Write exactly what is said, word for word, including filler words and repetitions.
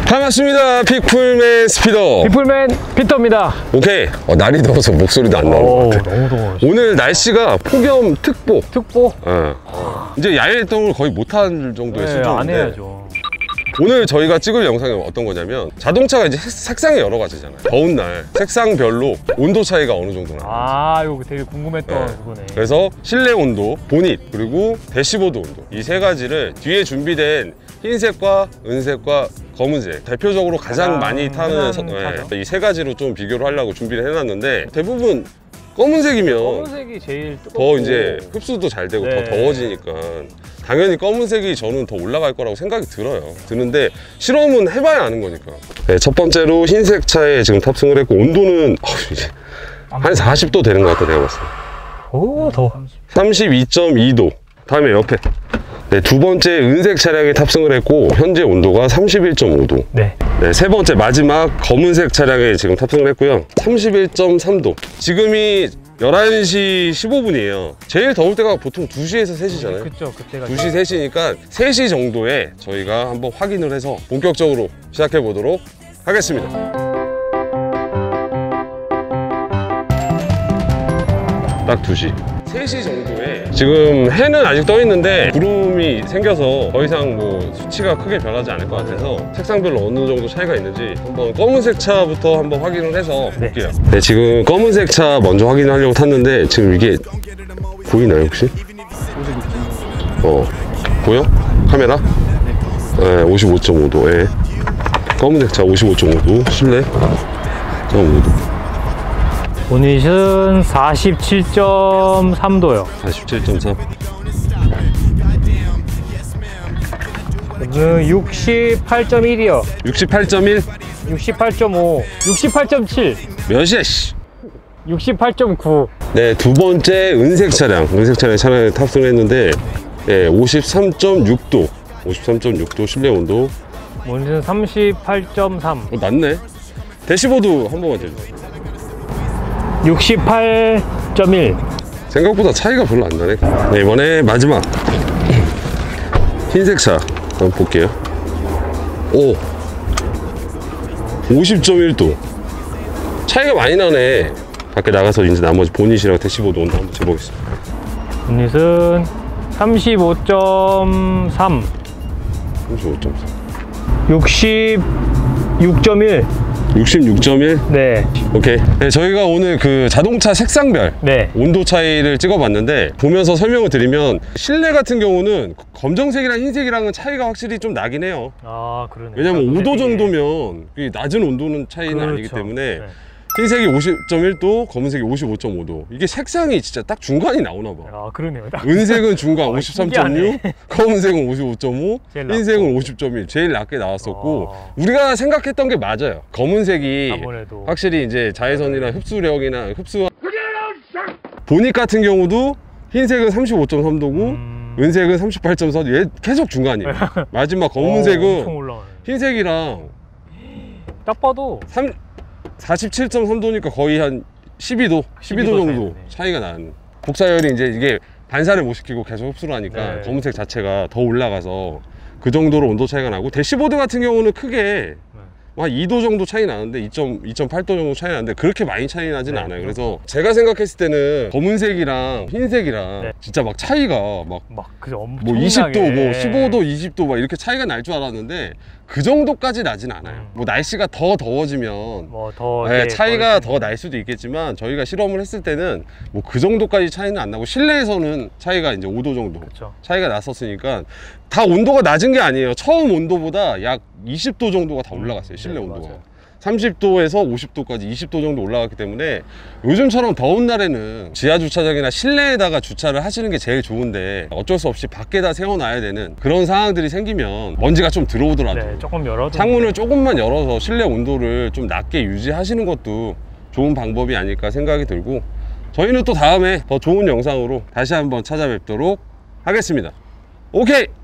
반갑습니다. 픽풀맨 스피더 픽풀맨 피터입니다. 오케이. 어, 날이 더워서 목소리도 안 나오는 것 같아. 너무 더워. 오늘 날씨가 폭염 특보. 특보? 어. 이제 야외 활동을 거의 못할 정도의 네, 수준인데 안 해야죠. 오늘 저희가 찍을 영상이 어떤 거냐면, 자동차가 이제 색상이 여러 가지잖아요. 더운 날 색상별로 온도 차이가 어느 정도 나요. 아, 이거 되게 궁금했던 네. 그거네. 그래서 실내 온도, 보닛, 그리고 대시보드 온도, 이 세 가지를 뒤에 준비된 흰색과 은색과 검은색, 대표적으로 가장, 가장 많이 타는 이 세 가지로 좀 비교를 하려고 준비를 해놨는데, 대부분 검은색이면 검은색이 제일 뜨겁고 더 이제 흡수도 잘 되고 네. 더 더워지니까 당연히 검은색이 저는 더 올라갈 거라고 생각이 들어요. 드는데 실험은 해봐야 아는 거니까. 네, 첫 번째로 흰색 차에 지금 탑승을 했고, 온도는 어, 이제 한 사십 도 되는 것 같다 내가 봤을 때. 오, 더워. 삼십이 점 이 도. 다음에 옆에 네, 두 번째 은색 차량에 탑승을 했고, 현재 온도가 삼십일 점 오 도. 네. 네, 세 번째 마지막 검은색 차량에 지금 탑승을 했고요. 삼십일 점 삼 도. 지금이 열한 시 십오 분이에요. 제일 더울 때가 보통 두 시에서 세 시잖아요. 그쵸, 그때가 두 시, 세 시니까 세 시 정도에 저희가 한번 확인을 해서 본격적으로 시작해 보도록 하겠습니다. 딱 두 시. 세 시 정도에 지금 해는 아직 떠 있는데 구름이 생겨서 더 이상 뭐 수치가 크게 변하지 않을 것 같아서 색상별로 어느 정도 차이가 있는지 한번 검은색 차부터 한번 확인을 해서 볼게요. 네, 네, 지금 검은색 차 먼저 확인하려고 탔는데 지금 이게 보이나요 혹시? 어, 보여? 카메라? 네, 오십오 점 오 도. 예. 검은색 차 오십오 점 오 도, 실내 점 오 도. 보닛은 사십칠 점 삼 도요. 사십칠 점 삼. 육십팔 점 일이요. 육십팔 점 일? 육십팔 점 오. 육십팔 점 칠. 몇이야 씨. 육십팔 점 구. 네, 두 번째 은색 차량, 은색 차량 차량에 탑승을 했는데, 네, 오십삼 점 육 도, 오십삼 점 육 도 실내 온도. 보닛은 삼십팔 점 삼. 어, 낮네. 대시보드 한 번만 대주세요. 육십팔 점 일. 생각보다 차이가 별로 안 나네. 네, 이번에 마지막 흰색 차 한번 볼게요. 오, 오십 점 일 도. 차이가 많이 나네. 밖에 나가서 이제 나머지 보닛이랑 대시보드 온도 한번 재보겠습니다. 보닛은 삼십오 점 삼. 삼십오 점 삼. 육십육 점 일. 육십육 점 일? 네. 오케이. 네, 저희가 오늘 그 자동차 색상별 네. 온도 차이를 찍어봤는데, 보면서 설명을 드리면 실내 같은 경우는 검정색이랑 흰색이랑은 차이가 확실히 좀 나긴 해요. 아, 그러네. 왜냐면 오 도 정도면 낮은 온도는 차이는 그렇죠. 아니기 때문에. 네. 흰색이 오십 점 일 도, 검은색이 오십오 점 오 도. 이게 색상이 진짜 딱 중간이 나오나 봐. 아, 그러네요. 은색은 중간 오십삼 점 육, 검은색은 오십오 점 오, 흰색은 오십 점 일. 제일 낮게 나왔었고, 아... 우리가 생각했던 게 맞아요. 검은색이 아무래도... 확실히 이제 자외선이나 흡수력이나 흡수 보닛 같은 경우도 흰색은 삼십오 점 삼 도고 음... 은색은 삼십팔 점 사 도. 얘 계속 중간이에요. 마지막 검은색은 오, 흰색이랑 딱 봐도 삼... 사십칠 점 삼 도니까 거의 한 십이 도, 십이 도 정도 차이가 나는. 복사열이 이제 이게 반사를 못 시키고 계속 흡수를 하니까 네. 검은색 자체가 더 올라가서 그 정도로 온도 차이가 나고, 대시보드 같은 경우는 크게 한 이 도 정도 차이 나는데, 이 점 팔 도 정도 차이 나는데 그렇게 많이 차이 나진 네. 않아요. 그래서 제가 생각했을 때는 검은색이랑 흰색이랑 네. 진짜 막 차이가 막, 막 뭐 이십 도, 뭐 십오 도, 이십 도 막 이렇게 차이가 날 줄 알았는데 그 정도까지 나진 않아요. 음. 뭐 날씨가 더 더워지면 뭐 더 네, 차이가 더 날 수도 있겠지만, 저희가 실험을 했을 때는 뭐 그 정도까지 차이는 안 나고, 실내에서는 차이가 이제 오 도 정도 그쵸. 차이가 났었으니까, 다 온도가 낮은 게 아니에요. 처음 온도보다 약 이십 도 정도가 다 올라갔어요. 실내 네, 온도가. 맞아요. 삼십 도에서 오십 도까지 이십 도 정도 올라갔기 때문에, 요즘처럼 더운 날에는 지하 주차장이나 실내에다가 주차를 하시는 게 제일 좋은데, 어쩔 수 없이 밖에다 세워놔야 되는 그런 상황들이 생기면 먼지가 좀 들어오더라도 네, 조금 열어도 창문을 조금만 열어서 실내 온도를 좀 낮게 유지하시는 것도 좋은 방법이 아닐까 생각이 들고, 저희는 또 다음에 더 좋은 영상으로 다시 한번 찾아뵙도록 하겠습니다. 오케이!